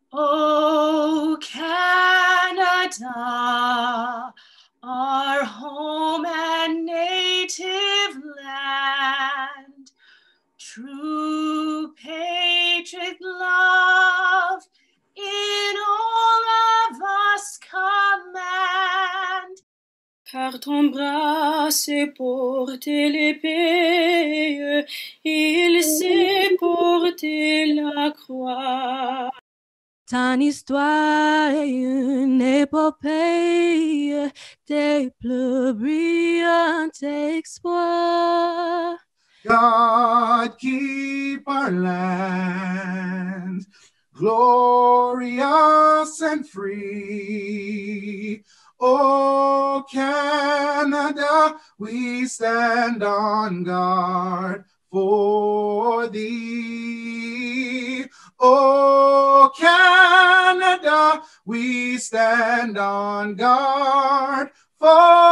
O Canada, our home and native land, true patriot love in all of us command. Car ton bras sait porter l'épée, il sait porter la croix. Ton histoire est une épopée des plus brillants exploits. God keep our land glorious and free. Oh, Canada, we stand on guard for thee. Oh, Canada, we stand on guard for